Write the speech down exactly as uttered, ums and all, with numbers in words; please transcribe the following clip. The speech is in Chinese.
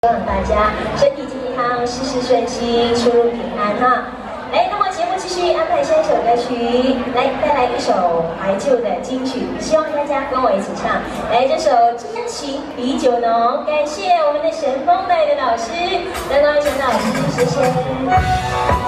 希望大家身体健康，事事顺心，出入平安哈。来，那么节目继续安排下一首歌曲，来带来一首怀旧的金曲，希望大家跟我一起唱。来，这首《真情比酒浓》，感谢我们的神风带的老师，灯光神老师，谢谢。